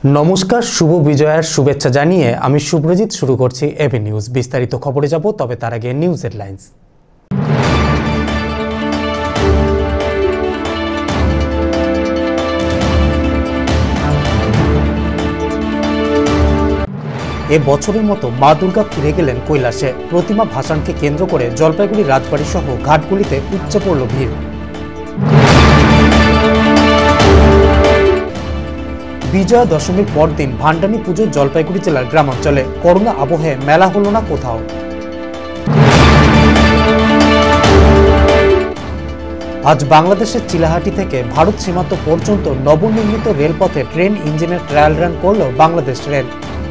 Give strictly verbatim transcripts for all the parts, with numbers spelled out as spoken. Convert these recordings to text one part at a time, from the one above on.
नमस्कार शुभ विजयार शुभेच्छा जानिए आमी शुभ्रजित शुरू करছি एबी নিউজ। विस्तारित खबरे যাব तबे तार आगे নিউজ हेडलाइन्स। ए बछरेर मतो मा दुर्गा फिरे गेलेन কৈলাসে। प्रतिमा भाषण के केंद्र करे जलपाईगुड़ी राजबाड़ी सह घाटगुलिते उपचे पड़ल भीड़। विजया दशमीर पर दिन भांडानी पुजो जलपाईगुड़ी जिलार ग्रामांचले। करोना आबहे मेला हलो ना कोथाओ। आज बांग्लादेशेर चिलाहाटी थेके भारत सीमांत पर्यन्त नवनिर्मित रेलपथे ट्रेन इंजिनेर ट्रायल रान करल बांग्लादेश रेल।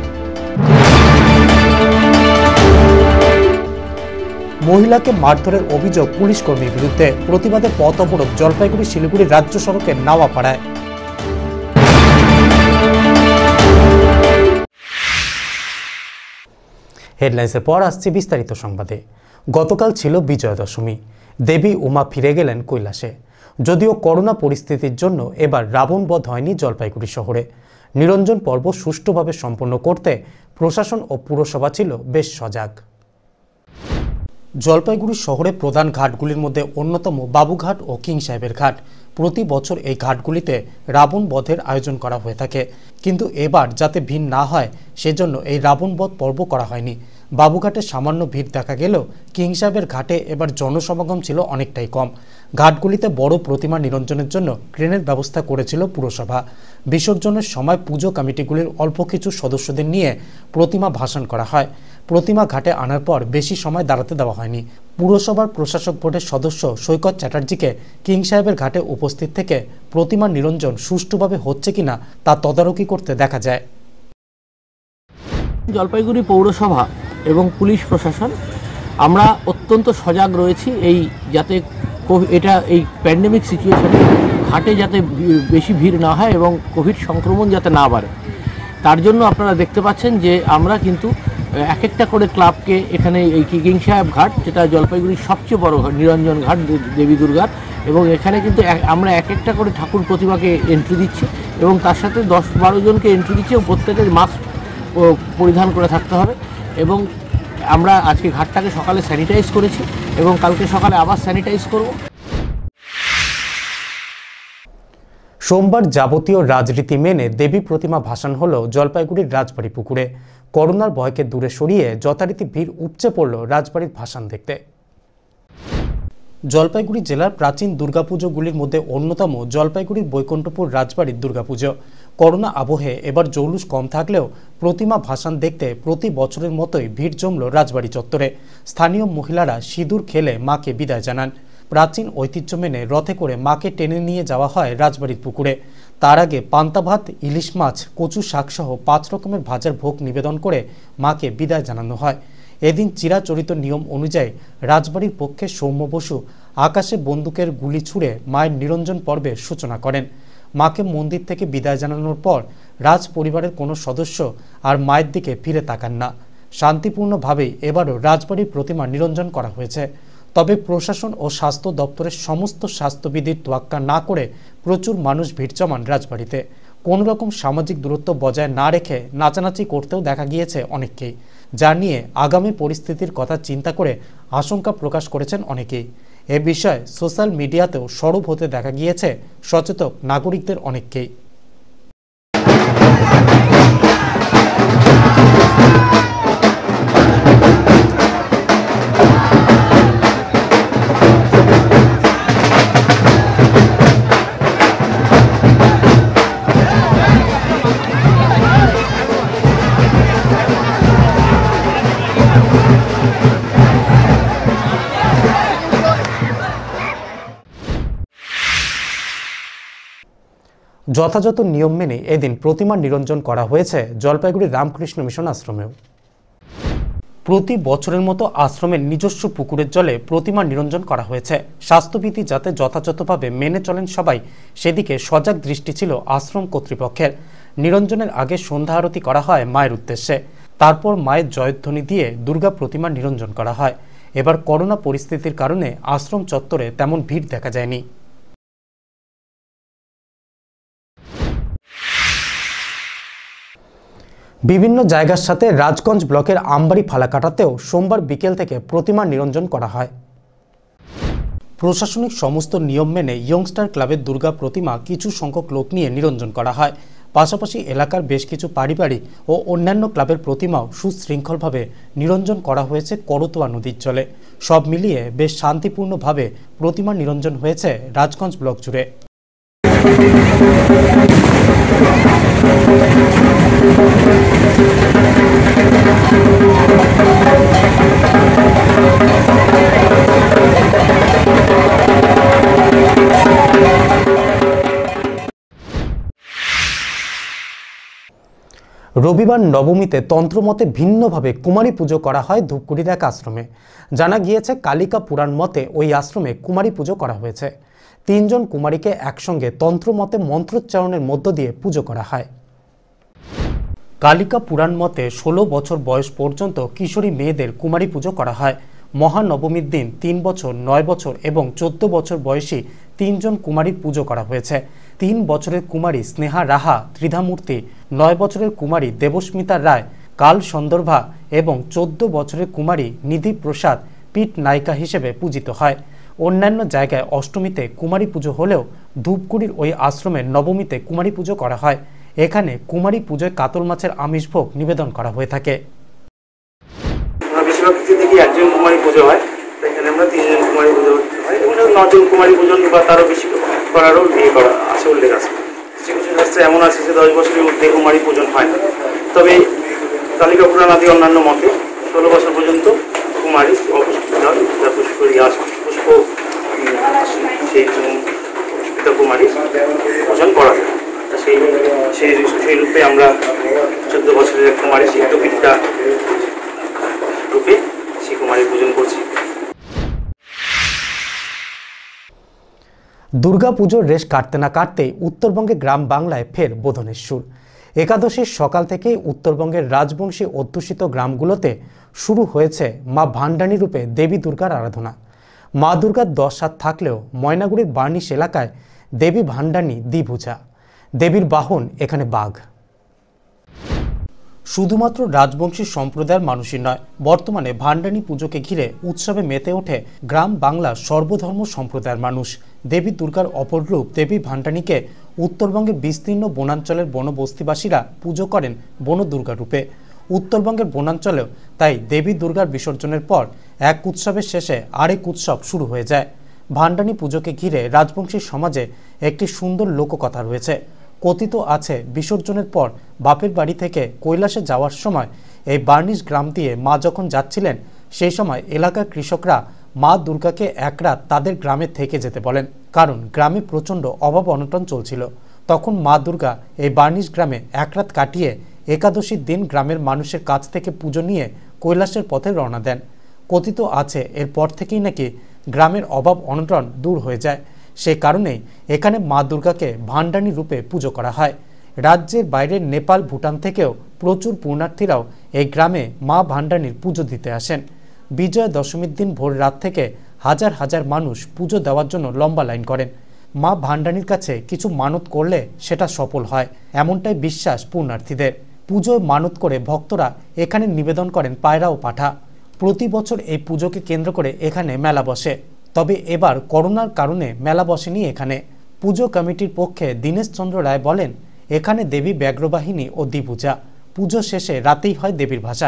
महिला के मारधरेर अभियोग पुलिस कर्मीर बिरुद्धे। प्रतिबादे पथ अवरोध जलपाईगुड़ी शिलिगुड़ी राज्य सड़केर नावापाड़ाय। हेडलाइन्सের পর আসছে বিস্তারিত সংবাদে। গতকাল ছিল বিজয়া দশমী। দেবী উমা ফিরে গেলেন কৈলাসে। যদিও করোনা পরিস্থিতির জন্য এবার রাবণ বধ হয়নি জলপাইগুড়ি শহরে। নিরঞ্জন পর্ব সুষ্ঠুভাবে সম্পন্ন করতে প্রশাসন ও পুরসভা ছিল বেশ সজাগ। জলপাইগুড়ি শহরে প্রধান ঘাটগুলির মধ্যে অন্যতম বাবুঘাট ও কিং সাহেবের ঘাট। প্রতি বছর এই ঘাটগুলিতে রাবণ বধের আয়োজন করা হয়ে থাকে, কিন্তু এবার যাতে ভিড় না হয় সেজন্য এই রাবণ বধ পর্ব করা হয়নি। বাবুঘাটে সামান্য ভিড় দেখা গেলেও কিং সাহেবের ঘাটে এবার জনসমাগম ছিল অনেকটাই কম। ঘাটগুলিতে বড় প্রতিমা নিরঞ্জনের জন্য ক্রেনের ব্যবস্থা করেছিল পুরসভা। বিসর্জনের সময় পুজো কমিটিগুলির অল্প কিছু সদস্যদের নিয়ে প্রতিমা ভাসান করা হয়। প্রতিমা ঘাটে আনার পর বেশি সময় দাঁড়াতে দেওয়া হয়নি। পুরসভার প্রশাসক বোর্ডের সদস্য সৈকত চ্যাটার্জিকে কিং সাহেবের ঘাটে উপস্থিত থেকে প্রতিমা নিরঞ্জন সুষ্ঠুভাবে হচ্ছে কিনা তা তদারকি করতে দেখা যায়। জলপাইগুড়ি পৌরসভা এবং পুলিশ প্রশাসন আমরা অত্যন্ত সজাগ রয়েছি, এই যাতে এটা এই প্যান্ডেমিক সিচুয়েশনে ঘাটে যাতে বেশি ভিড় না হয় এবং কোভিড সংক্রমণ যাতে না বাড়ে। তার জন্য আপনারা দেখতে পাচ্ছেন যে আমরা কিন্তু এক একটা করে ক্লাবকে এখানে এই কিং সাহেব ঘাট, যেটা জলপাইগুড়ির সবচেয়ে বড় নিরঞ্জন ঘাট দেবী দুর্গার, এবং এখানে কিন্তু আমরা এক একটা করে ঠাকুর প্রতিমাকে এন্ট্রি দিচ্ছি এবং তার সাথে দশ বারো জনকে এন্ট্রি দিচ্ছি এবং প্রত্যেকের মাস্ক পরিধান করে থাকতে হবে। এবং আমরা আজকে ঘাটটাকে সকালে স্যানিটাইজ করেছি এবং কালকে সকালে আবার স্যানিটাইজ করব। সোমবার যাবতীয় রাজরীতি মেনে দেবী প্রতিমা ভাসান হলো জলপাইগুড়ির রাজবাড়ি পুকুরে। করোনার ভয়কে দূরে সরিয়ে যথারীতি ভিড় উপচে পড়ল রাজবাড়ির ভাসান দেখতে। জলপাইগুড়ি জেলার প্রাচীন দুর্গাপুজোগুলির মধ্যে অন্যতম জলপাইগুড়ির বৈকুণ্ঠপুর রাজবাড়ির দুর্গাপুজো। করোনা আবহে এবার জৌলুস কম থাকলেও প্রতিমা ভাসান দেখতে প্রতি বছরের মতোই ভিড় জমল রাজবাড়ি চত্বরে। স্থানীয় মহিলারা সিঁদুর খেলে মাকে বিদায় জানান। প্রাচীন ঐতিহ্য মেনে রথে করে মাকে টেনে নিয়ে যাওয়া হয় রাজবাড়ির পুকুরে। তার আগে পান্তা ভাত, ইলিশ মাছ, কচু শাকসহ পাঁচ রকমের ভাজার ভোগ নিবেদন করে মাকে বিদায় জানানো হয়। এদিন চিরাচরিত নিয়ম অনুযায়ী রাজবাড়ির পক্ষে সৌম্য বসু আকাশে বন্দুকের গুলি ছুড়ে মায়ের নিরঞ্জন পর্বের সূচনা করেন। মাকে মন্দির থেকে বিদায় জানানোর পর রাজ পরিবারের কোনো সদস্য আর মায়ের দিকে ফিরে তাকান না। শান্তিপূর্ণভাবেই এবারও রাজবাড়ির প্রতিমা নিরঞ্জন করা হয়েছে। তবে প্রশাসন ও স্বাস্থ্য দপ্তরের সমস্ত স্বাস্থ্যবিধির তোয়াক্কা না করে প্রচুর মানুষ ভিড় জমান রাজবাড়িতে। কোনো রকম সামাজিক দূরত্ব বজায় না রেখে নাচানাচি করতেও দেখা গিয়েছে অনেককেই, যা নিয়ে আগামী পরিস্থিতির কথা চিন্তা করে আশঙ্কা প্রকাশ করেছেন অনেকেই। এ বিষয়ে সোশ্যাল মিডিয়াতেও সরব হতে দেখা গিয়েছে সচেতন নাগরিকদের অনেককেই। যথাযথ নিয়ম মেনে এদিন প্রতিমা নিরঞ্জন করা হয়েছে জলপাইগুড়ি রামকৃষ্ণ মিশন আশ্রমেও। প্রতি বছরের মতো আশ্রমের নিজস্ব পুকুরের জলে প্রতিমা নিরঞ্জন করা হয়েছে। স্বাস্থ্যবিধি যাতে যথাযথভাবে মেনে চলেন সবাই, সেদিকে সজাগ দৃষ্টি ছিল আশ্রম কর্তৃপক্ষের। নিরঞ্জনের আগে সন্ধ্যা আরতি করা হয় মায়ের উদ্দেশ্যে, তারপর মায়ের জয়ধ্বনি দিয়ে দুর্গা প্রতিমা নিরঞ্জন করা হয়। এবার করোনা পরিস্থিতির কারণে আশ্রম চত্বরে তেমন ভিড় দেখা যায়নি। বিভিন্ন জায়গার সাথে রাজগঞ্জ ব্লকের আমবাড়ি ফালাকাটাতেও সোমবার বিকেল থেকে প্রতিমা নিরঞ্জন করা হয়। প্রশাসনিক সমস্ত নিয়ম মেনে ইয়ংস্টার ক্লাবের দুর্গা প্রতিমা কিছু সংখ্যক লোক নিয়ে নিরঞ্জন করা হয়। পাশাপাশি এলাকার বেশ কিছু পারিবারিক ও অন্যান্য ক্লাবের প্রতিমাও সুশৃঙ্খলভাবে নিরঞ্জন করা হয়েছে করতোয়া নদীর জলে। সব মিলিয়ে বেশ শান্তিপূর্ণভাবে প্রতিমা নিরঞ্জন হয়েছে রাজগঞ্জ ব্লক জুড়ে। রবিবার নবমীতে তন্ত্রমতে ভিন্নভাবে কুমারী পুজো করা হয় ধূপগুড়ির এক আশ্রমে। জানা গিয়েছে কালিকা পুরাণ মতে ওই আশ্রমে কুমারী পুজো করা হয়েছে। তিনজন কুমারীকে একসঙ্গে তন্ত্রমতে মন্ত্রোচ্চারণের মধ্য দিয়ে পুজো করা হয়। কালিকা পুরাণ মতে ষোলো বছর বয়স পর্যন্ত কিশোরী মেয়েদের কুমারী পুজো করা হয়। মহানবমীর দিন তিন বছর, নয় বছর এবং চোদ্দ বছর বয়সী তিনজন কুমারীর পুজো করা হয়েছে। তিন বছরের কুমারী স্নেহা রাহা ত্রিধামূর্তি, নয় বছরের কুমারী দেবস্মিতা রায় কাল সন্দর্ভা এবং চোদ্দ বছরের কুমারী নিধি প্রসাদ পীঠ নায়িকা হিসেবে পূজিত হয়। অন্যান্য জায়গায় অষ্টমীতে কুমারী পুজো হলেও ধূপগুড়ির ওই আশ্রমে নবমীতে কুমারী পুজো করা হয়। এখানে কুমারী পুজোয় কাতল মাছের আমিষ ভোগ নিবেদন করা হয়ে থাকে। বেশিরভাগ ক্ষেত্রে দেখি একজন কুমারী পুজো হয়, এখানে আমরা তিনজন কুমারী পুজো হয় এবং নজন কুমারী পুজো বা তারও বেশি করারও বিয়ে করা আছে, উল্লেখ আছে। কিছু কিছু শাস্ত্রে এমন আছে যে দশ বছরের মধ্যে কুমারী পূজন হয় না, তবে কালিকা পুরাণ আদি অন্যান্য মতে ষোলো বছর পর্যন্ত কুমারী পুষ্পিতা পুষ্করী আস পুষ্প সেই পুষ্পিতা কুমারী পূজন করা যায়। সেই সেই সেই রূপে আমরা চোদ্দ বছরের কুমারী সিদ্ধপিতা রূপে সেই কুমারী পূজন করছি। দুর্গাপুজোর রেশ কাটতে না কাটতেই উত্তরবঙ্গে গ্রাম বাংলায় ফের বোধনের সুর। একাদশীর সকাল থেকেই উত্তরবঙ্গের রাজবংশী অধ্যুষিত গ্রামগুলোতে শুরু হয়েছে মা ভান্ডানী রূপে দেবী দুর্গার আরাধনা। মা দুর্গার দশ হাত থাকলেও ময়নাগুড়ির বার্নিশ এলাকায় দেবী ভান্ডানী দ্বিভুজা। দেবীর বাহন এখানে বাঘ। শুধুমাত্র রাজবংশী সম্প্রদায়ের মানুষই নয়, বর্তমানে ভান্ডানী পুজোকে ঘিরে উৎসবে মেতে ওঠে গ্রাম বাংলার সর্বধর্ম সম্প্রদায়ের মানুষ। দেবী দুর্গার অপর রূপ দেবী ভান্ডানীকে উত্তরবঙ্গের বিস্তীর্ণ বনাঞ্চলের বনবস্তিবাসীরা পুজো করেন বন দুর্গা রূপে। উত্তরবঙ্গের বনাঞ্চলেও তাই দেবী দুর্গার বিসর্জনের পর এক উৎসবের শেষে আরেক উৎসব শুরু হয়ে যায়। ভান্ডানী পুজোকে ঘিরে রাজবংশী সমাজে একটি সুন্দর লোককথা রয়েছে। কথিত আছে বিসর্জনের পর বাপের বাড়ি থেকে কৈলাসে যাওয়ার সময় এই বার্নিশ গ্রাম দিয়ে মা যখন যাচ্ছিলেন, সেই সময় এলাকার কৃষকরা মা দুর্গাকে এক রাত তাদের গ্রামে থেকে যেতে বলেন, কারণ গ্রামে প্রচণ্ড অভাব অনটন চলছিল। তখন মা দুর্গা এই বার্নিশ গ্রামে এক রাত কাটিয়ে একাদশীর দিন গ্রামের মানুষের কাছ থেকে পুজো নিয়ে কৈলাসের পথে রওনা দেন। কথিত আছে এরপর থেকেই নাকি গ্রামের অভাব অনটন দূর হয়ে যায়। সে কারণেই এখানে মা দুর্গাকে ভান্ডানী রূপে পুজো করা হয়। রাজ্যের বাইরের নেপাল, ভুটান থেকেও প্রচুর পুণ্যার্থীরাও এই গ্রামে মা ভান্ডানীর পুজো দিতে আসেন। বিজয়া দশমীর দিন ভোর রাত থেকে হাজার হাজার মানুষ পুজো দেওয়ার জন্য লম্বা লাইন করেন। মা ভান্ডানীর কাছে কিছু মানত করলে সেটা সফল হয়, এমনটাই বিশ্বাস পুণ্যার্থীদের। পুজোয় মানত করে ভক্তরা এখানে নিবেদন করেন পায়রা ও পাঠা। প্রতি বছর এই পুজোকে কেন্দ্র করে এখানে মেলা বসে, তবে এবার করোনার কারণে মেলা বসেনি এখানে। পুজো কমিটির পক্ষে দীনেশ চন্দ্র রায় বলেন, এখানে দেবী ব্যাঘ্রবাহিনী ও দ্বিভুজা। পুজো শেষে রাতেই হয় দেবীর ভাসান।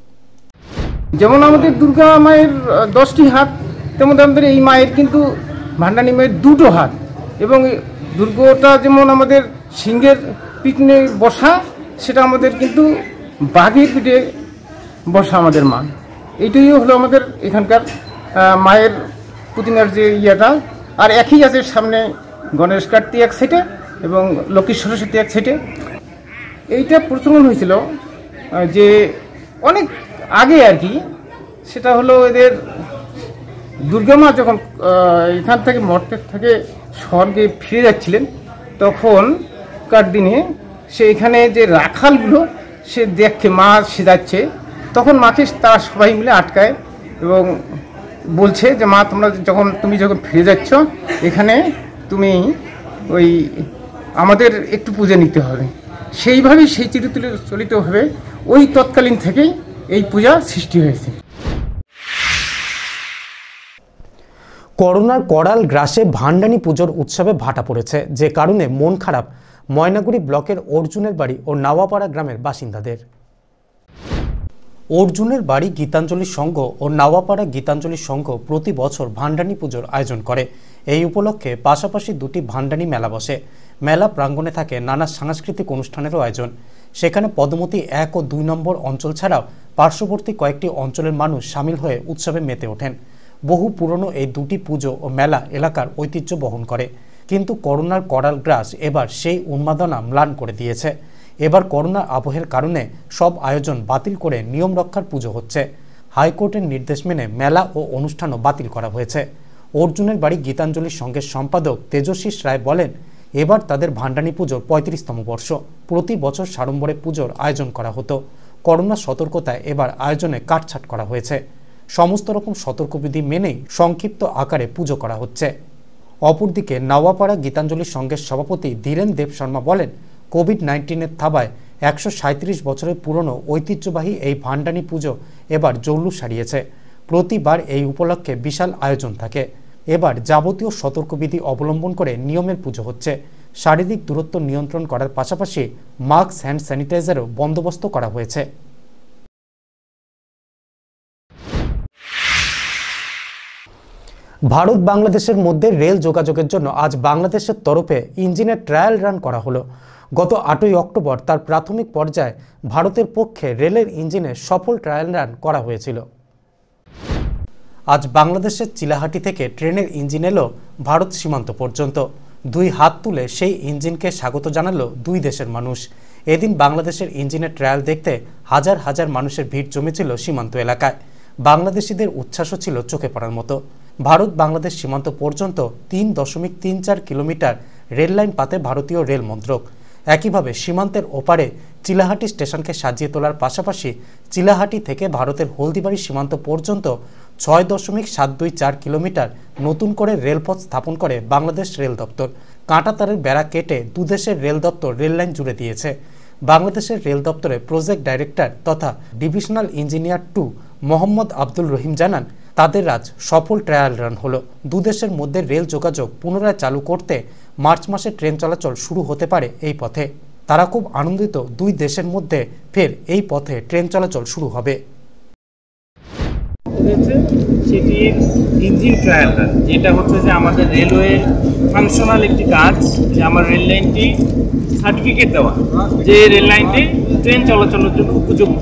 যেমন আমাদের দুর্গা মায়ের দশটি হাত, তেমন আমাদের এই মায়ের কিন্তু ভান্ডানী মায়ের দুটো হাত, এবং দুর্গাটা যেমন আমাদের সিংহের পিঠে বসা, সেটা আমাদের কিন্তু বাঘের পিঠে বসা আমাদের মা। এইটাই হলো আমাদের এখানকার মায়ের প্রতিমার যে ইয়েটা। আর একই আছে সামনে গণেশ কার্তিক এক সাইডে এবং লক্ষ্মী সরস্বতী এক সাইডে। এইটা প্রচলন হয়েছিল যে অনেক আগে আর কি, সেটা হলো এদের দুর্গা মা যখন এখান থেকে মর্তের থেকে স্বর্গে ফিরে যাচ্ছিলেন, তখনকার দিনে সে এখানে যে রাখালগুলো সে দেখে মা সেজাচ্ছে, তখন মাকে তারা সবাই মিলে আটকায় এবং বলছে যে মা তোমরা যখন তুমি যখন ফিরে যাচ্ছ এখানে তুমি ওই আমাদের একটু পুজো নিতে হবে। সেইভাবেই সেই চিরচলিতভাবে ওই তৎকালীন থেকেই এই পূজা সৃষ্টি হয়েছে। করোনার করাল গ্রাসে ভান্ডানি পুজোর উৎসবে ভাটা পড়েছে, যে কারণে মন খারাপ ময়নাগুড়ি ব্লকের অর্জুনের বাড়ি ও নাওয়াপাড়া গ্রামের বাসিন্দাদের। অর্জুনের বাড়ি গীতাঞ্জলি সংঘ ও নাওয়াপাড়া গীতাঞ্জলি সংঘ প্রতি বছর ভান্ডানি পুজোর আয়োজন করে। এই উপলক্ষে পাশাপাশি দুটি ভান্ডানি মেলা বসে। মেলা প্রাঙ্গণে থাকে নানা সাংস্কৃতিক অনুষ্ঠানেরও আয়োজন। সেখানে পদমতি এক ও দুই নম্বর অঞ্চল ছাড়াও পার্শ্ববর্তী কয়েকটি অঞ্চলের মানুষ সামিল হয়ে উৎসবে মেতে ওঠেন। বহু পুরনো এই দুটি পুজো ও মেলা এলাকার ঐতিহ্য বহন করে, কিন্তু করোনার করাল গ্রাস এবার সেই উন্মাদনা ম্লান করে দিয়েছে। এবার করোনা আবহের কারণে সব আয়োজন বাতিল করে নিয়ম রক্ষার পুজো হচ্ছে। হাইকোর্টের নির্দেশ মেনে মেলা ও অনুষ্ঠানও বাতিল করা হয়েছে। অর্জুনের বাড়ি গীতাঞ্জলি সংঘের সম্পাদক তেজস্বী রায় বলেন, এবার তাদের ভান্ডানি পুজোর পঁয়ত্রিশতম বর্ষ। প্রতি বছর সাড়ম্বরে পুজোর আয়োজন করা হতো। করোনা সতর্কতায় এবার আয়োজনে কাটছাট করা হয়েছে। সমস্ত রকম সতর্কবিধি মেনেই সংক্ষিপ্ত আকারে পুজো করা হচ্ছে। অপরদিকে নাওয়াপাড়া গীতাঞ্জলি সংঘের সভাপতি ধীরেন দেব শর্মা বলেন, কোভিড নাইন্টিনের থাবায় একশো সাঁত্রিশ বছরের পুরনো ঐতিহ্যবাহী এই ভান্ডানি পুজো এবার জৌলুস সারিয়েছে। প্রতিবার এই উপলক্ষে বিশাল আয়োজন থাকে। এবার যাবতীয় সতর্কবিধি অবলম্বন করে নিয়মের পুজো হচ্ছে। শারীরিক দূরত্ব নিয়ন্ত্রণ করার পাশাপাশি মাস্ক, হ্যান্ড স্যানিটাইজারও বন্দোবস্ত করা হয়েছে। ভারত বাংলাদেশের মধ্যে রেল যোগাযোগের জন্য আজ বাংলাদেশের তরফে ইঞ্জিনের ট্রায়াল রান করা হলো। গত আটই অক্টোবর তার প্রাথমিক পর্যায়ে ভারতের পক্ষে রেলের ইঞ্জিনে সফল ট্রায়াল রান করা হয়েছিল। আজ বাংলাদেশের চিলাহাটি থেকে ট্রেনের ইঞ্জিন এলো ভারত সীমান্ত পর্যন্ত। দুই হাত তুলে সেই ইঞ্জিনকে স্বাগত জানালো দুই দেশের মানুষ। এদিন বাংলাদেশের ইঞ্জিনের ট্রায়াল দেখতে হাজার হাজার মানুষের ভিড় জমেছিল সীমান্ত এলাকায়। বাংলাদেশিদের উচ্ছ্বাসও ছিল চোখে পড়ার মতো। ভারত বাংলাদেশ সীমান্ত পর্যন্ত তিন দশমিক তিন চার কিলোমিটার রেললাইন পাতে ভারতীয় রেল মন্ত্রক। একইভাবে সীমান্তের ওপারে চিলাহাটি স্টেশনকে সাজিয়ে তোলার পাশাপাশি চিলাহাটি থেকে ভারতের হলদিবাড়ি সীমান্ত পর্যন্ত ছয় দশমিক সাত দুই চার কিলোমিটার নতুন করে রেলপথ স্থাপন করে বাংলাদেশ রেল দপ্তর। কাঁটাতারের বেড়া কেটে দুদেশের রেল দপ্তর রেললাইন জুড়ে দিয়েছে। বাংলাদেশের রেল দপ্তরের প্রজেক্ট ডাইরেক্টর তথা ডিভিশনাল ইঞ্জিনিয়ার টু মোহাম্মদ আব্দুল রহিম জানান, তাদের আজ সফল ট্রায়াল রান হলো। দুদেশের মধ্যে রেল যোগাযোগ পুনরায় চালু করতে মার্চ মাসে ট্রেন চলাচল শুরু হতে পারে এই পথে। তারা খুব আনন্দিত, দুই দেশের মধ্যে ফের এই পথে ট্রেন চলাচল শুরু হবে। সেটির ইঞ্জিন ট্রায়াল রান, যেটা হচ্ছে যে আমাদের রেলওয়ে ফাংশনাল একটি কাজ, যে আমার রেল লাইনটি সার্টিফিকেট দেওয়া যে রেল লাইনটি ট্রেন চলাচলের জন্য উপযুক্ত।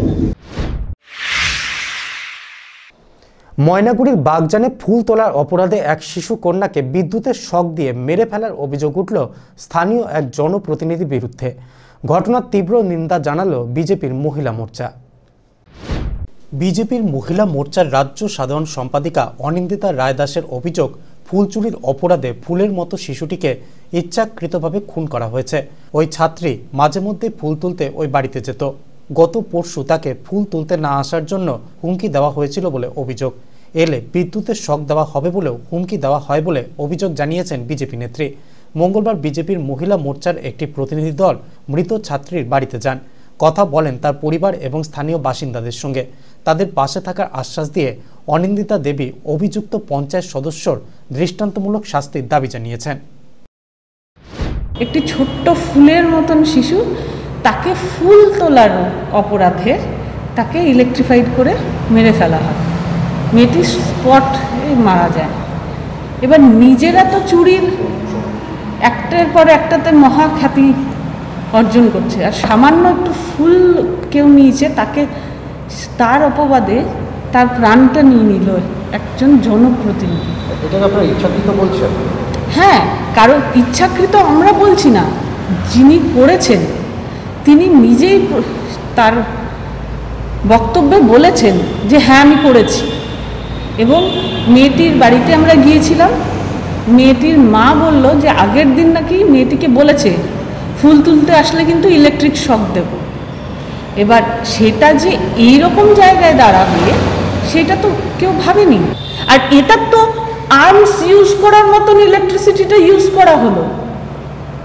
ময়নাগুড়ির বাগজানে ফুল তোলার অপরাধে এক শিশু কন্যাকে বিদ্যুতের শক দিয়ে মেরে ফেলার অভিযোগ উঠল স্থানীয় এক জনপ্রতিনিধির বিরুদ্ধে। ঘটনার তীব্র নিন্দা জানালো বিজেপির মহিলা মোর্চা। বিজেপির মহিলা মোর্চার রাজ্য সাধারণ সম্পাদিকা অনিন্দিতা রায় দাসের অভিযোগ, ফুল চুরির অপরাধে ফুলের মতো শিশুটিকে ইচ্ছাকৃতভাবে খুন করা হয়েছে। ওই ছাত্রী মাঝে মধ্যে ফুল তুলতে ওই বাড়িতে যেত। গত পরশু তাকে ফুল তুলতে না আসার জন্য হুমকি দেওয়া হয়েছিল বলে অভিযোগ। এলে বিদ্যুতের শক দেওয়া হবে বলেও হুমকি দেওয়া হয় বলে অভিযোগ জানিয়েছেন বিজেপি নেত্রী। মঙ্গলবার বিজেপির মহিলা মোর্চার একটি প্রতিনিধি দল মৃত ছাত্রীর বাড়িতে যান। কথা বলেন তার পরিবার এবং স্থানীয় বাসিন্দাদের সঙ্গে। তাদের পাশে থাকার আশ্বাস দিয়ে অনিন্দিতা দেবী অভিযুক্ত পঞ্চায়েত সদস্যর দৃষ্টান্তমূলক শাস্তির দাবি জানিয়েছেন। একটি ছোট্ট ফুলের মতন শিশু, তাকে ফুল তোলার অপরাধে তাকে ইলেকট্রিফাইড করে মেরে ফেলা হয়। মেয়েটি স্পট মারা যায়। এবার নিজেরা তো চুরির একটার পর একটাতে মহাখ্যাতি অর্জন করছে, আর সামান্য একটু ফুল কেউ নিয়েছে, তাকে তার অপবাদে তার প্রাণটা নিয়ে নিল একজন জনপ্রতিনিধি। এটাকে আপনারা ইচ্ছাকৃত বলছেন? হ্যাঁ, কারণ ইচ্ছাকৃত আমরা বলছি না, যিনি করেছেন তিনি নিজেই তার বক্তব্যে বলেছেন যে হ্যাঁ আমি করেছি। এবং মেয়েটির বাড়িতে আমরা গিয়েছিলাম, মেয়েটির মা বলল যে আগের দিন নাকি মেয়েটিকে বলেছে ফুল তুলতে আসলে কিন্তু ইলেকট্রিক শক দেব। এবার সেটা যে এইরকম জায়গায় দাঁড়াবে সেটা তো কেউ ভাবেনি। আর এটা তো আর্মস ইউজ করার মতন ইলেকট্রিসিটিটা ইউজ করা হলো।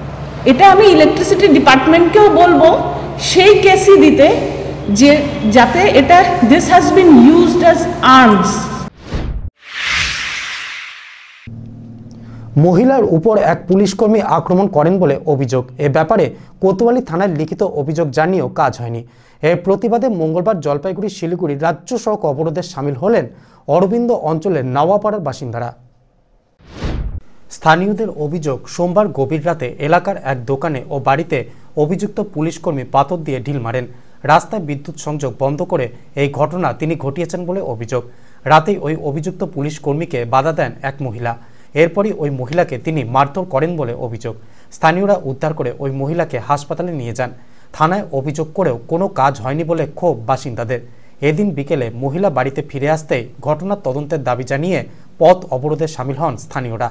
এটা আমি ইলেকট্রিসিটি ডিপার্টমেন্টকেও বলবো সেই কেসই দিতে, যে যাতে এটা this has been used as arms. মহিলার উপর এক পুলিশকর্মী আক্রমণ করেন বলে অভিযোগ। এ ব্যাপারে কোতোয়ালি থানায় লিখিত অভিযোগ জানিয়েও কাজ হয়নি। এর প্রতিবাদে মঙ্গলবার জলপাইগুড়ি শিলিগুড়ি রাজ্য সড়ক অবরোধে সামিল হলেন অরবিন্দ অঞ্চলের নাওয়াপাড়ার বাসিন্দারা। স্থানীয়দের অভিযোগ, সোমবার গভীর রাতে এলাকার এক দোকানে ও বাড়িতে অভিযুক্ত পুলিশকর্মী পাথর দিয়ে ঢিল মারেন। রাস্তায় বিদ্যুৎ সংযোগ বন্ধ করে এই ঘটনা তিনি ঘটিয়েছেন বলে অভিযোগ। রাতেই ওই অভিযুক্ত পুলিশ কর্মীকে বাধা দেন এক মহিলা। এরপরই ওই মহিলাকে তিনি মারধর করেন বলে অভিযোগ। স্থানীয়রা উদ্ধার করে ওই মহিলাকে হাসপাতালে নিয়ে যান। থানায় অভিযোগ করেও কোনো কাজ হয়নি বলে ক্ষোভ বাসিন্দাদের। এদিন বিকেলে মহিলা বাড়িতে ফিরে আসতেই ঘটনার তদন্তের দাবি জানিয়ে পথ অবরোধে সামিল হন স্থানীয়রা।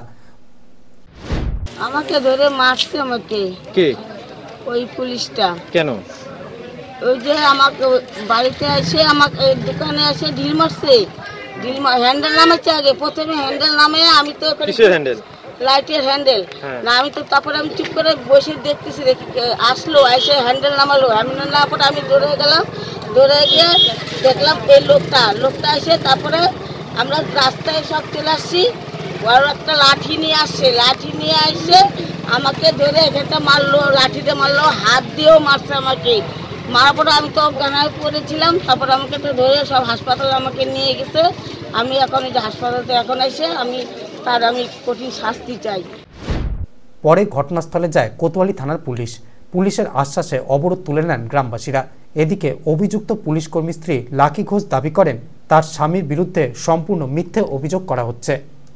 আমাকে ধরে মারছে, আমাকে কে? ওই পুলিশটা। কেন? ওই যে আমাকে বাড়িতে এসে আমাকে দোকানে এসে ঢিল মারছে। ঢিল হ্যান্ডেল নামাচ্ছে আগে, প্রথমে হ্যান্ডেল নামে আমি তো কিসের হ্যান্ডেল? লাইটের হ্যান্ডেল না, আমি তো তারপরে আমি চুপ করে বসে দেখতেছি, আসলো এসে হ্যান্ডেল নামালো। হ্যান্ডেল নামার পরে আমি দৌড়ে গেলাম, দৌড়ে গিয়ে দেখলাম এই লোকটা লোকটা এসে তারপরে আমরা রাস্তায় সব চলে আসছি। বড় একটা লাঠি নিয়ে আসছে, লাঠি নিয়ে আসছে আমাকে ধরে এখানটা মারলো, লাঠিতে মারলো, হাত দিয়েও মারছে আমাকে। মারার পরে আমি তো গানায় পড়েছিলাম, তারপরে আমাকে তো ধরে সব হাসপাতালে আমাকে নিয়ে গেছে। আমি এখন এই যে হাসপাতালে এখন এসে আমি তার আমি কঠিন শাস্তি চাই। পরে ঘটনাস্থলে যায় কোতোয়ালি থানার পুলিশ। পুলিশের আশ্বাসে অবরোধ তুলে নেন গ্রামবাসীরা। এদিকে অভিযুক্ত পুলিশকর্মী স্ত্রী লাকি ঘোষ দাবি করেন তার স্বামীর বিরুদ্ধে সম্পূর্ণ মিথ্যে অভিযোগ করা হচ্ছে।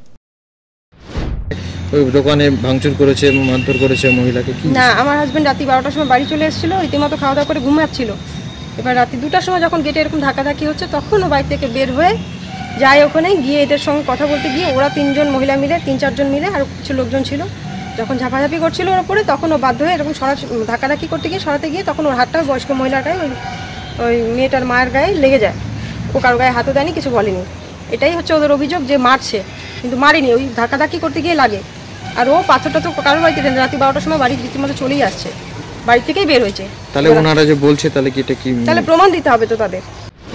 ওই দোকানে ভাঙচুর করেছে, মারধর করেছে মহিলাকে। কি না, আমার হাজবেন্ড রাত্রি বারোটার সময় বাড়ি চলে এসেছিল, রীতিমতো খাওয়া দাওয়া করে ঘুমাচ্ছিল। এবার রাত্রি দুটার সময় যখন গেটে এরকম ধাক্কাধাক্কি হচ্ছে, তখন ও বাড়ি থেকে বের হয়ে যায় ওখানে গিয়ে এদের সঙ্গে কথা বলতে গিয়ে ওরা তিনজন মহিলা মিলে তিন চারজন মিলে আর কিছু লোকজন ছিল, যখন ঝাঁপাঝাঁপি করছিল ওর ওপরে, তখন ও বাধ্য হয়ে এরকম সরা ধাক্কাধাক্কি করতে গিয়ে সরাতে গিয়ে তখন ওর হাতটা বয়স্ক মহিলার গায়ে ওই ওই মেয়েটার মায়ের গায়ে লেগে যায়। ও কারো গায়ে হাতও দেয়নি, কিছু বলেনি। এটাই হচ্ছে ওদের অভিযোগ, যে মারছে কিন্তু মারিনি, ওই ধাক্কাধাক্কি করতে গিয়ে লাগে। আর ও পাথরটা তো কারোর বাড়িতে রাত্রি বারোটার সময় বাড়ি রীতিমতো চলেই আসছে, বাড়ি থেকেই বের হয়েছে। তাহলে ওনারা যে বলছে তাহলে কি এটা কি? তাহলে প্রমাণ দিতে হবে তো তাদের।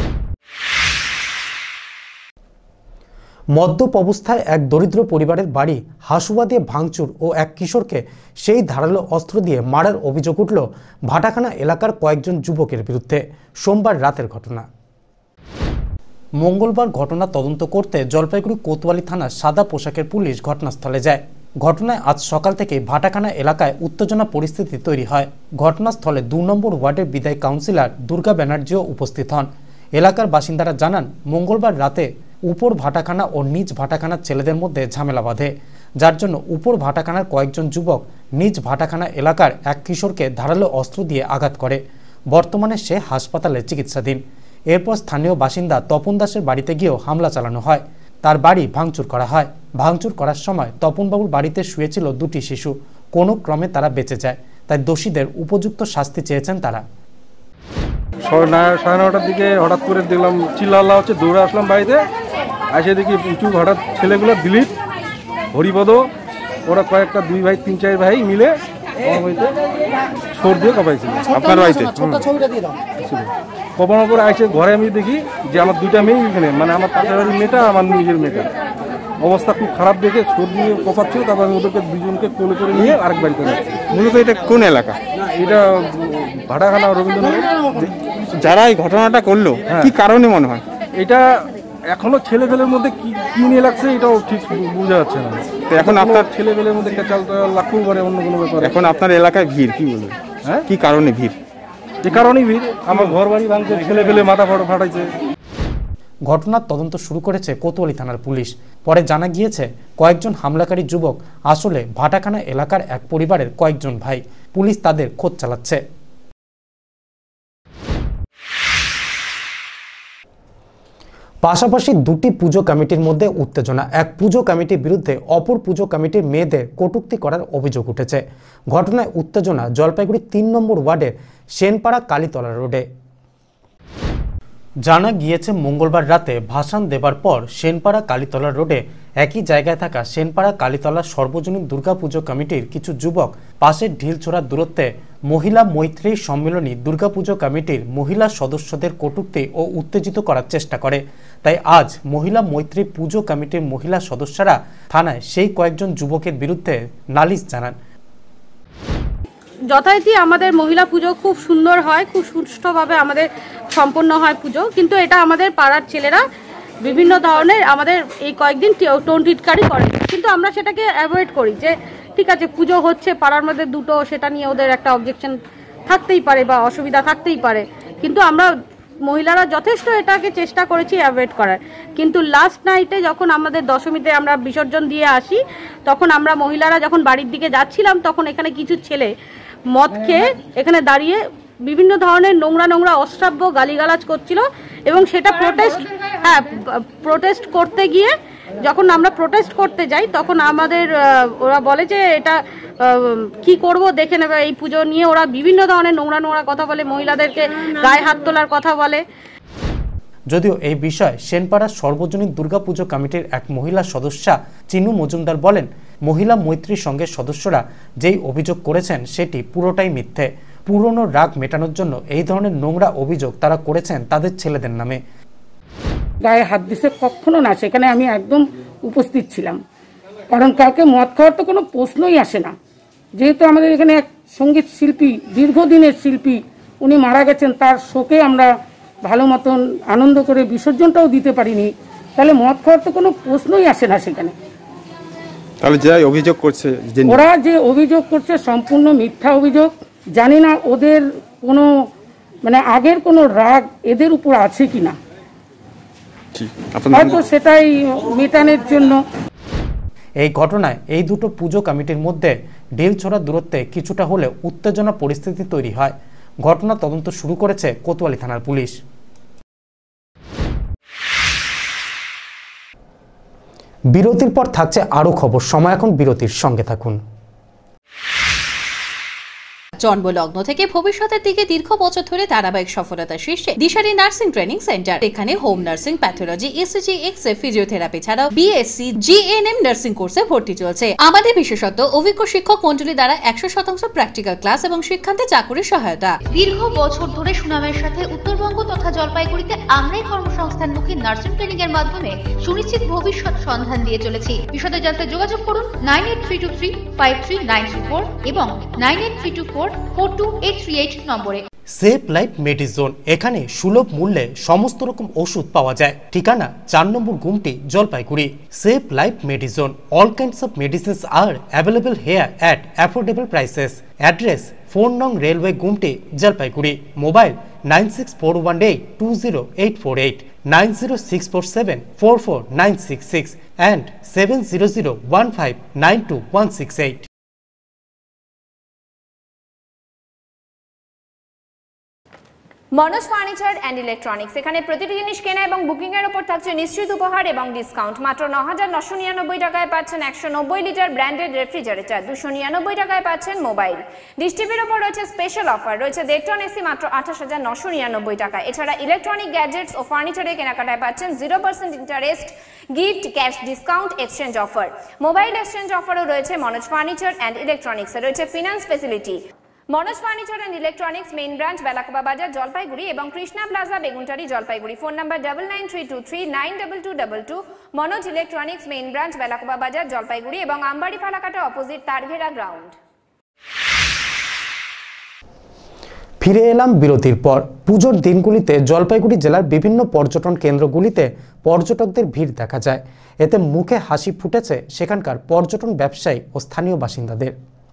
মদ্যপ অবস্থায় এক দরিদ্র পরিবারের বাড়ি হাসুয়া দিয়ে ভাঙচুর ও এক কিশোরকে সেই ধারালো অস্ত্র দিয়ে মারার অভিযোগ উঠল ভাটাখানা এলাকার কয়েকজন যুবকের বিরুদ্ধে। সোমবার রাতের ঘটনা। মঙ্গলবার ঘটনা তদন্ত করতে জলপাইগুড়ি কোতোয়ালি থানার সাদা পোশাকের পুলিশ ঘটনাস্থলে যায়। ঘটনায় আজ সকাল থেকে ভাটাখানা এলাকায় উত্তেজনা পরিস্থিতি তৈরি হয়। ঘটনাস্থলে দু নম্বর ওয়ার্ডের বিদায়ী কাউন্সিলর দুর্গা ব্যানার্জিও উপস্থিত হন। এলাকার বাসিন্দারা জানান, মঙ্গলবার রাতে উপর ভাটাখানা ও নিজ ভাটাখানার ছেলেদের মধ্যে ঝামেলা বাঁধে, যার জন্য উপর ভাটাখানার কয়েকজন যুবক নিজ ভাটাখানা এলাকার এক কিশোরকে ধারালো অস্ত্র দিয়ে আঘাত করে। বর্তমানে সে হাসপাতালে চিকিৎসাধীন। এরপর স্থানীয় বাসিন্দা তপন দাসের বাড়িতে গিয়েও হামলা চালানো হয়। তার বাড়ি ভাঙচুর করা হয়। ভাঙচুর করার সময় তপনবাবুর বাড়িতে শুয়েছিল দুটি শিশু। কোনো ক্রমে তারা বেঁচে যায়, তাই দোষীদের উপযুক্ত শাস্তি চেয়েছেন তারা। সাড়ে নটার দিকে হঠাৎ করে দেখলাম চিল্লাল্লা হচ্ছে, দৌড়ে আসলাম বাড়িতে। এসে দেখি উঁচু হঠাৎ ছেলেগুলো দিলীপ, হরিপদ, ওরা কয়েকটা দুই ভাই তিন চার ভাই মিলে ছোট দিয়ে কপাইছিল আপনার বাড়িতে। কপানোর পরে আসে ঘরে আমি দেখি যে আমার দুইটা মেয়ে এখানে, মানে আমার পাশের বাড়ির মেয়েটা, আমার নিজের মেয়েটা অবস্থা খুব খারাপ দেখে ছোট দিয়ে কপাচ্ছিল। তারপর আমি ওদেরকে দুজনকে কোলে করে নিয়ে আরেক বাড়িতে যাচ্ছি। মূলত এটা কোন এলাকা? এটা ভাটাখানা রবীন্দ্রনগর। যারা এই ঘটনাটা করলো কি কারণে মনে হয়? এটা এখনো ছেলেপেলের মধ্যে কি কি নিয়ে লাগছে এটাও ঠিক বোঝা যাচ্ছে না। তো এখন আপনার ছেলেপেলের মধ্যে চালটা লাগতেও পারে, অন্য কোনো ব্যাপার। এখন আপনার এলাকায় ভিড় কি বলবেন? হ্যাঁ, কি কারণে ভিড়? যে কারণেই ভিড়, আমার ঘর বাড়ি ভাঙছে, ছেলেপেলে মাথা ফাটাইছে। ঘটনার তদন্ত শুরু করেছে কোতোয়ালি থানার পুলিশ। পরে জানা গিয়েছে কয়েকজন হামলাকারী যুবক আসলে ভাটাখানা এলাকার এক পরিবারের কয়েকজন ভাই। পুলিশ তাদের খোঁজ চালাচ্ছে। পাশাপাশি দুটি পুজো কমিটির মধ্যে উত্তেজনা। এক পুজো কমিটির বিরুদ্ধে অপর পুজো কমিটির মেয়েদের কটূক্তি করার অভিযোগ উঠেছে। ঘটনায় উত্তেজনা জলপাইগুড়ি তিন নম্বর ওয়ার্ডের সেনপাড়া কালীতলা রোডে। জানা গিয়েছে মঙ্গলবার রাতে ভাসান দেবার পর সেনপাড়া কালীতলা রোডে একই জায়গায় থাকা সেনপাড়া কালীতলা সর্বজনীন দুর্গাপুজো কমিটির কিছু যুবক পাশের ঢিলছোড়ার দূরত্বে মহিলা মৈত্রী সম্মেলনী দুর্গাপুজো কমিটির মহিলা সদস্যদের কটূক্তি ও উত্তেজিত করার চেষ্টা করে। তাই আজ মহিলা মৈত্রী পুজো কমিটির মহিলা সদস্যরা থানায় সেই কয়েকজন যুবকের বিরুদ্ধে নালিশ জানান। যথারীতি আমাদের মহিলা পুজো খুব সুন্দর হয়, খুব সুষ্ঠুভাবে আমাদের সম্পন্ন হয় পুজো, কিন্তু এটা আমাদের পাড়ার ছেলেরা বিভিন্ন ধরনের আমাদের এই কয়েকদিন টোন টিটকারি করে, কিন্তু আমরা সেটাকে অ্যাভয়েড করি যে ঠিক আছে পুজো হচ্ছে পাড়ার মধ্যে দুটো, সেটা নিয়ে ওদের একটা অবজেকশন থাকতেই পারে বা অসুবিধা থাকতেই পারে, কিন্তু আমরা মহিলারা যথেষ্ট এটাকে চেষ্টা করেছি অ্যাভয়েড করার। কিন্তু লাস্ট নাইটে যখন আমাদের দশমীতে আমরা বিসর্জন দিয়ে আসি, তখন আমরা মহিলারা যখন বাড়ির দিকে যাচ্ছিলাম তখন এখানে কিছু ছেলে মদ খেয়ে এখানে দাঁড়িয়ে বিভিন্ন ধরনের নোংরা নোংরা অশ্রাব্য গালিগালাজ করছিল এবং সেটা প্রোটেস্ট হ্যাঁ প্রোটেস্ট করতে গিয়ে যখন আমরা প্রোটেস্ট করতে যাই তখন আমাদের ওরা বলে যে এটা কি করব দেখে নেবে, এই পুজো নিয়ে ওরা বিভিন্ন ধরনের নোংরা নোংরা কথা বলে, মহিলাদেরকে গায়ে হাত তোলার কথা বলে। যদিও এই বিষয়ে সেনপাড়া সর্বজনীন দুর্গাপুজো কমিটির এক মহিলা সদস্যা চিনু মজুমদার বলেন, মহিলা মৈত্রী সংঘের সদস্যরা যেই অভিযোগ করেছেন সেটি পুরোটাই মিথ্যে। পুরনো রাগ মেটানোর জন্য এই ধরনের নোংরা অভিযোগ তারা করেছেন তাদের ছেলেদের নামে। গায়ে হাত দিছে কখনো না, সেখানে আমি একদম উপস্থিত ছিলাম, কারণ কাউকে মদ খাওয়ার তো কোনো প্রশ্নই আসে না। যেহেতু আমাদের এখানে এক সঙ্গীত শিল্পী, দীর্ঘদিনের শিল্পী, উনি মারা গেছেন, তার শোকে আমরা ভালো মতন আনন্দ করে বিসর্জনটাও দিতে পারিনি, তাহলে মদ খাওয়ার তো কোনো প্রশ্নই আসে না সেখানে। তাহলে যে অভিযোগ করছে ওরা যে অভিযোগ করছে সম্পূর্ণ মিথ্যা অভিযোগ। জানি না ওদের কোনো মানে আগের কোনো রাগ এদের উপর আছে কিনা, হয়তো সেটাই মেটানোর জন্য। এই ঘটনায় এই দুটো পুজো কমিটির মধ্যে ঢিলছোড়ার দূরত্বে কিছুটা হলেও উত্তেজনা পরিস্থিতি তৈরি হয়। ঘটনা তদন্ত শুরু করেছে কোতোয়ালি থানার পুলিশ। বিরতির পর থাকছে আরো খবর, সময় এখন বিরতির, সঙ্গে থাকুন। জন্মলগ্ন থেকে ভবিষ্যতের দিকে দীর্ঘ বছর ধরে ধারাবাহিক সফলতার শীর্ষে দিশারি নার্সিং ট্রেনিং সেন্টার। এখানে home nursing, pathology, ECG, x-ray, physiotherapy ছাড়াও বিএসসি, জিএনএম নার্সিং কোর্সে ভর্তি চলছে। আমাদের বিশেষত্ব অভিজ্ঞ শিক্ষক মন্ডলী দ্বারা একশো শতাংশ প্র্যাকটিক্যাল ক্লাস এবং শিক্ষান্তে চাকুরির সহায়তা। দীর্ঘ বছর ধরে সুনামের সাথে উত্তরবঙ্গ তথা জলপাইগুড়িতে আমরাই কর্মসংস্থানমুখী নার্সিং ট্রেনিং এর মাধ্যমে সুনিশ্চিত ভবিষ্যৎ সন্ধান দিয়ে চলেছি। বিশদে জানতে যোগাযোগ করুন nine eight three two three five three nine three four এবং nine eight three two four four two eight three eight নম্বরে। সেফ লাইফ মেডিজোন, এখানে সুলভ মূল্যে সমস্ত রকম ওষুধ পাওয়া যায়। ঠিকানা চার নম্বর গুমটি, Jalpaiguri. Safe life Medizone, all kinds of medicines are available here at affordable prices. Address four নং রেলওয়ে গুমটি, Jalpaiguri. Mobile nine six four one eight two zero eight four eight, nine zero six four seven four four nine six six and seven zero zero one five nine two one six eight. Manoj furniture and electronics, এখানে প্রতিটি জিনিস কেনা এবং booking এর উপর থাকছে নিশ্চিত উপহার এবং ডিসকাউন্ট। মাত্র ন হাজার নশো নিরানব্বই টাকায় পাচ্ছেন একশো নব্বই লিটার ব্র্যান্ডেড রেফ্রিজারেটর, দুশো নিরানব্বই টাকায় পাচ্ছেন মোবাইল। ডিশ টিভির ওপর রয়েছে স্পেশাল অফার, রয়েছে দেড় টন এসি মাত্র আঠাশ হাজার নশো নিরানব্বই টাকা। এছাড়া ইলেকট্রনিক গ্যাজেটস ও ফার্নিচারের কেনাকাটায় পাচ্ছেন zero percent interest, gift, cash discount, exchange offer. Mobile exchange অফারও রয়েছে মনোজ ফার্নিচার অ্যান্ড ইলেকট্রনিক্সে। রয়েছে finance facility. Manoj furniture and electronics main branch Belakoba বাজার, জলপাইগুড়ি এবং Krishna plaza, Beguntari, Jalpaiguri. Phone number double nine three two three nine double two double two. Manoj electronics main branch Belakoba বাজার, জলপাইগুড়ি এবং Ambari Falakata opposite Targhera ground. ফিরে এলাম বিরতির পর। পুজোর দিনগুলিতে জলপাইগুড়ি জেলার বিভিন্ন পর্যটন কেন্দ্রগুলিতে পর্যটকদের ভিড় দেখা যায়। এতে মুখে হাসি ফুটেছে সেখানকার পর্যটন ব্যবসায়ী ও স্থানীয় বাসিন্দাদের।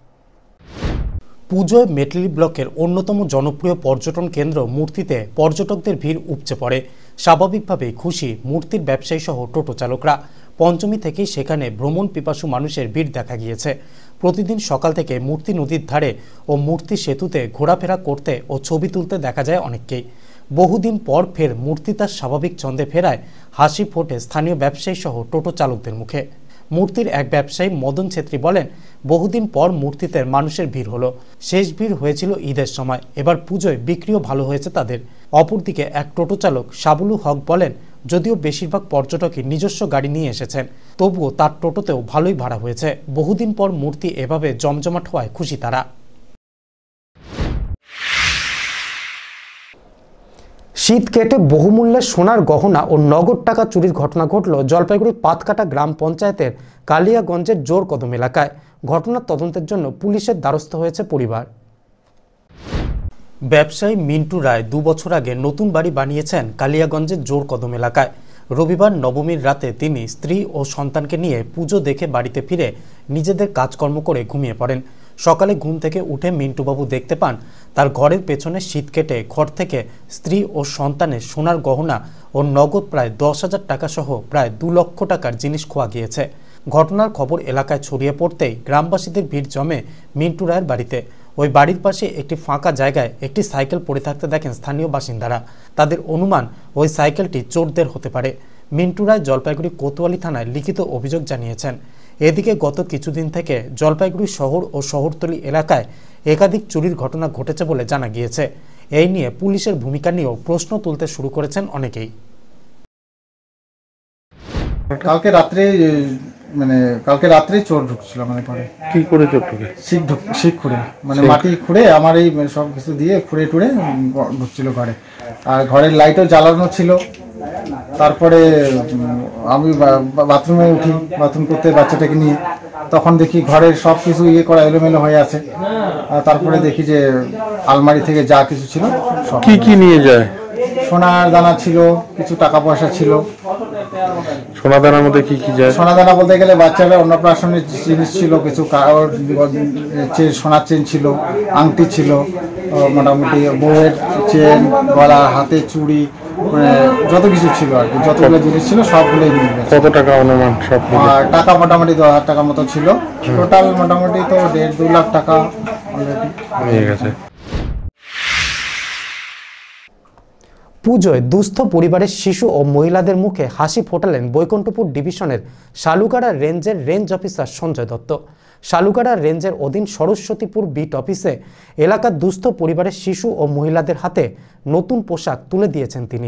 পুজোয় মেটলি ব্লকের অন্যতম জনপ্রিয় পর্যটন কেন্দ্র মূর্তিতে পর্যটকদের ভিড় উপচে পড়ে। স্বাভাবিকভাবেই খুশি মূর্তির ব্যবসায়ী সহ টোটো চালকরা। পঞ্চমী থেকেই সেখানে ভ্রমণ পিপাসু মানুষের ভিড় দেখা গিয়েছে। প্রতিদিন সকাল থেকে মূর্তি নদীর ধারে ও মূর্তি সেতুতে ঘোরাফেরা করতে ও ছবি তুলতে দেখা যায় অনেককেই। বহুদিন পর ফের মূর্তি তার স্বাভাবিক ছন্দে ফেরায় হাসি ফোটে স্থানীয় ব্যবসায়ী সহ টোটো চালকদের মুখে। মূর্তির এক ব্যবসায়ী মদন ছেত্রী বলেন, বহুদিন পর মূর্তিতে মানুষের ভিড় হলো। শেষ ভিড় হয়েছিল ঈদের সময়, এবার পুজোয় বিক্রিও ভালো হয়েছে তাদের। অপরদিকে এক টোটো চালক সাবুলু হক বলেন, যদিও বেশিরভাগ পর্যটকই নিজস্ব গাড়ি নিয়ে এসেছেন, তবুও তার টোটোতেও ভালোই ভাড়া হয়েছে। বহুদিন পর মূর্তি এভাবে জমজমাট হওয়ায় খুশি তারা। শীত কেটে বহুমূল্যের সোনার গহনা ও নগদ টাকা চুরির ঘটনা ঘটল জলপাইগুড়ির পাতকাটা গ্রাম পঞ্চায়েতের কালিয়াগঞ্জের জোরকদম এলাকায়। ঘটনার তদন্তের জন্য পুলিশের দ্বারস্থ হয়েছে পরিবার। ব্যবসায়ী মিন্টু রায় দু বছর আগে নতুন বাড়ি বানিয়েছেন কালিয়াগঞ্জের জোরকদম এলাকায়। রবিবার নবমীর রাতে তিনি স্ত্রী ও সন্তানকে নিয়ে পুজো দেখে বাড়িতে ফিরে নিজেদের কাজকর্ম করে ঘুমিয়ে পড়েন। সকালে ঘুম থেকে উঠে মিন্টুবাবু দেখতে পান তার ঘরের পেছনে শীত কেটে ঘর থেকে স্ত্রী ও সন্তানের সোনার গহনা ও নগদ প্রায় দশ হাজার টাকা সহ প্রায় দু লক্ষ টাকার জিনিস খোয়া গিয়েছে। ঘটনার খবর এলাকায় ছড়িয়ে পড়তেই গ্রামবাসীদের ভিড় জমে মিন্টু রায়ের বাড়িতে। ওই বাড়ির পাশে একটি ফাঁকা জায়গায় একটি সাইকেল পড়ে থাকতে দেখেন স্থানীয় বাসিন্দারা। তাদের অনুমান ওই সাইকেলটি চোরদের হতে পারে। মিন্টু রায় জলপাইগুড়ি কোতোয়ালি থানায় লিখিত অভিযোগ জানিয়েছেন। এদিকে গত কিছুদিন থেকে জলপাইগুড়ি শহর ও শহরতলি এলাকায় একাধিক চুরির ঘটনা ঘটেছে বলে জানা গিয়েছে। এই নিয়ে পুলিশের ভূমিকা নিয়েও প্রশ্ন তুলতে শুরু করেছেন অনেকেই। কালকে রাত্রে মানে কালকে রাত্রে চোর ঢুকছিল মানে পরে কি করে চোর ঢুকে শিখ ঢুক শিখ খুঁড়ে মানে মাটি খুঁড়ে আমার এই সব কিছু দিয়ে খুঁড়ে টুড়ে ঢুকছিল ঘরে। আর ঘরের লাইটও জ্বালানো ছিল। তারপরে আমি বাথরুমে উঠি বাথরুম করতে বাচ্চাটাকে নিয়ে, তখন দেখি ঘরের সব কিছু ইয়ে করা এলোমেলো হয়ে আছে। তারপরে দেখি যে আলমারি থেকে যা কিছু ছিল সব কি কি নিয়ে যায়। সোনার দানা ছিল, কিছু টাকা পয়সা ছিল। সোনা দানার মধ্যে কি কি যায়? সোনা দানা বলতে গেলে বাচ্চারা অন্নপ্রাশনের জিনিস ছিল, কিছু সোনার চেন ছিল, আংটি ছিল, মোটামুটি বউয়ের চেন, গলা, হাতে চুড়ি, যত কিছু ছিল আর কি, যতগুলো জিনিস ছিল সবগুলোই নিয়ে গেছে। কত টাকা অনুমান? সব টাকা মোটামুটি দু হাজার টাকা মতো ছিল। টোটাল মোটামুটি তো দেড় দু লাখ টাকা অলরেডি নিয়ে গেছে। পুজোয় দুস্থ পরিবারের শিশু ও মহিলাদের মুখে হাসি ফোটালেন বৈকুণ্ঠপুর ডিভিশনের শালুগাড়া রেঞ্জের রেঞ্জ অফিসার সঞ্জয় দত্ত। শালুগাড়া রেঞ্জের অধীন সরস্বতীপুর বিট অফিসে এলাকার দুস্থ পরিবারের শিশু ও মহিলাদের হাতে নতুন পোশাক তুলে দিয়েছেন তিনি।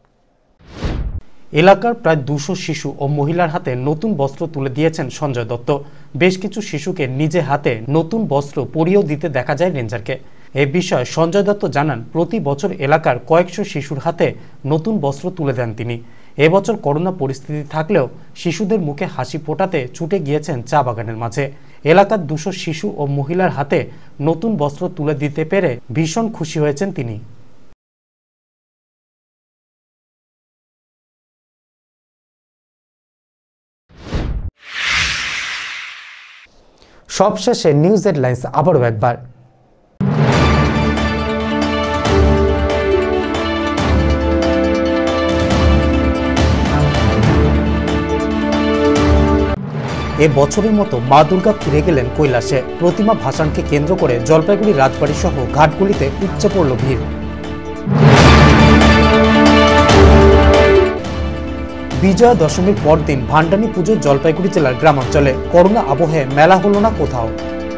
এলাকার প্রায় দুশো শিশু ও মহিলার হাতে নতুন বস্ত্র তুলে দিয়েছেন সঞ্জয় দত্ত। বেশ কিছু শিশুকে নিজে হাতে নতুন বস্ত্র পরিয়েও দিতে দেখা যায় রেঞ্জারকে। এ বিষয়ে সঞ্জয় দত্ত জানান, প্রতি বছর এলাকার কয়েকশো শিশুর হাতে নতুন বস্ত্র তুলে দেন তিনি। এবছর করোনা পরিস্থিতি থাকলেও শিশুদের মুখে হাসি ফোটাতে ছুটে গিয়েছেন চা বাগানের মাঝে। এলাকার দুশো শিশু ও মহিলার হাতে নতুন বস্ত্র তুলে দিতে পেরে ভীষণ খুশি হয়েছেন তিনি। সবশেষে নিউজ হেডলাইন্স আবারও একবার। এ বছরের মতো মা দুর্গা ফিরে গেলেন কৈলাসে। প্রতিমা ভাসানকে কেন্দ্র করে জলপাইগুড়ি রাজবাড়ি সহ ঘাটগুলিতে উপচে পড়ল ভিড়। বিজয়া দশমীর পরদিন ভান্ডানী পুজো জলপাইগুড়ি জেলার গ্রামাঞ্চলে। করোনা আবহে মেলা হলো না কোথাও।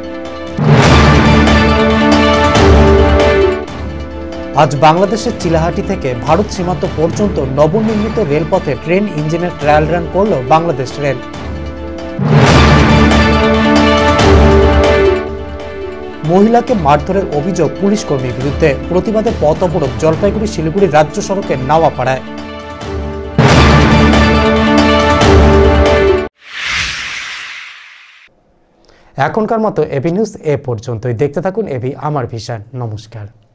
আজ বাংলাদেশের চিলাহাটি থেকে ভারত সীমান্ত পর্যন্ত নবনির্মিত রেলপথে ট্রেন ইঞ্জিনের ট্রায়াল রান করল বাংলাদেশ রেল। মহিলাকে মারধরের অভিযোগ পুলিশ কর্মীর বিরুদ্ধে। প্রতিবাদে পথ অবরোধ জলপাইগুড়ি শিলিগুড়ি রাজ্য সড়কের নাওয়াপাড়ায়। এখনকার মতো এভি নিউজ এ পর্যন্তই। দেখতে থাকুন এভি আমার ভিশন। নমস্কার।